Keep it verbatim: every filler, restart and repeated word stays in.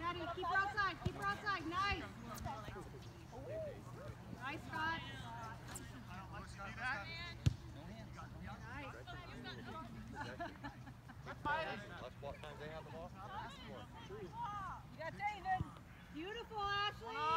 Maddie, keep her outside, keep her outside. Nice. Nice, Scott. Let's walk time they have the ball. You got David. Beautiful, Ashley.